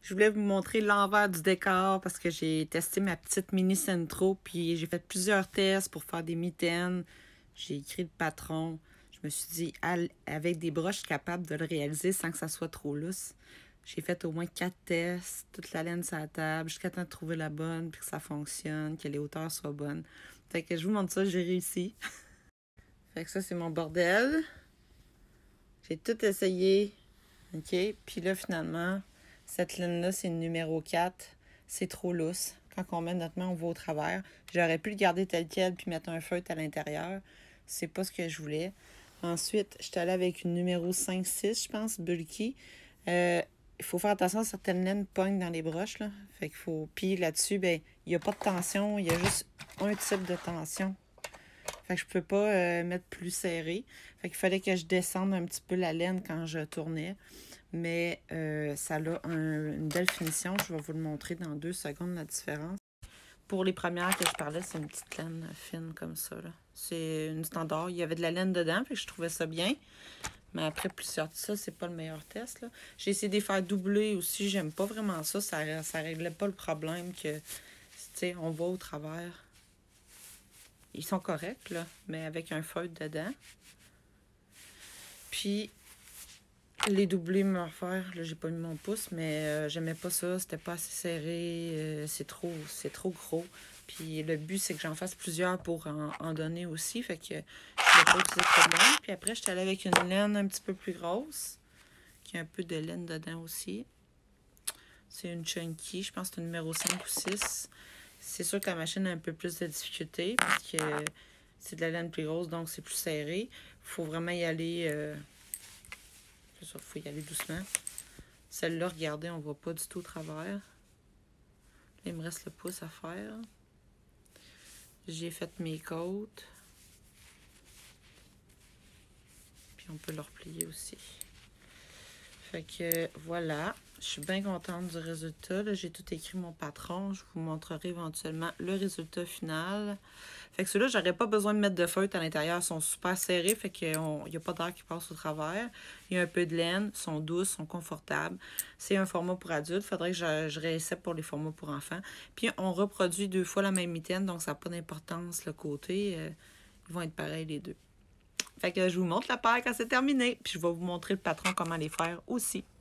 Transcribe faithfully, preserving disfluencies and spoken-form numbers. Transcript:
Je voulais vous montrer l'envers du décor parce que j'ai testé ma petite mini Centro, puis j'ai fait plusieurs tests pour faire des mitaines. J'ai écrit le patron. Je me suis dit, avec des broches, je suis capable de le réaliser sans que ça soit trop lousse. J'ai fait au moins quatre tests, toute la laine sur la table, jusqu'à temps de trouver la bonne, puis que ça fonctionne, que les hauteurs soient bonnes. Fait que je vous montre ça, j'ai réussi. Fait que ça, c'est mon bordel. J'ai tout essayé. OK? Puis là, finalement, cette laine-là, c'est le numéro quatre. C'est trop lousse. Quand on met notre main, on va au travers. J'aurais pu le garder tel quel puis mettre un feutre à l'intérieur. C'est pas ce que je voulais. Ensuite, je suis allée avec une numéro cinq six, je pense, bulky. Euh, il faut faire attention, certaines laines pognent dans les broches, là. Fait qu'il faut... Puis là-dessus, ben, il n'y a pas de tension. Il y a juste un type de tension. Fait que je peux pas euh, mettre plus serré. Fait qu'il fallait que je descende un petit peu la laine quand je tournais. Mais euh, ça a un, une belle finition. Je vais vous le montrer dans deux secondes, la différence. Pour les premières que je parlais, c'est une petite laine fine comme ça. C'est une standard. Il y avait de la laine dedans, fait que je trouvais ça bien. Mais après, plusieurs de ça, c'est pas le meilleur test. J'ai essayé de les faire doubler aussi. J'aime pas vraiment ça. Ça, ça réglait pas le problème que, tu sais, on va au travers. Ils sont corrects, là, mais avec un feutre dedans. Puis, les doublés me refaire, là, j'ai pas mis mon pouce, mais euh, j'aimais pas ça. C'était pas assez serré. Euh, c'est trop, c'est trop gros. Puis, le but, c'est que j'en fasse plusieurs pour en, en donner aussi. Fait que je l'ai pas utilisé trop bien. Puis après, je suis allée avec une laine un petit peu plus grosse, qui a un peu de laine dedans aussi. C'est une chunky. Je pense que c'est une numéro cinq ou six. C'est sûr que la machine a un peu plus de difficulté parce que c'est de la laine plus grosse, donc c'est plus serré. Il faut vraiment y aller... Euh... C'est sûr, il faut y aller doucement. Celle-là, regardez, on ne voit pas du tout au travers. Là, il me reste le pouce à faire. J'ai fait mes côtes. Puis on peut le replier aussi. Fait que voilà, je suis bien contente du résultat. J'ai tout écrit mon patron. Je vous montrerai éventuellement le résultat final. Fait que ceux-là, j'aurais pas besoin de mettre de feutre à l'intérieur. Ils sont super serrés, fait qu'il n'y a pas d'air qui passe au travers. Il y a un peu de laine, ils sont douces, sont confortables. C'est un format pour adultes. Il faudrait que je, je réessaie pour les formats pour enfants. Puis on reproduit deux fois la même mitaine, donc ça n'a pas d'importance le côté. Euh, ils vont être pareils les deux. Fait que je vous montre la paire quand c'est terminé. Puis je vais vous montrer le patron comment les faire aussi.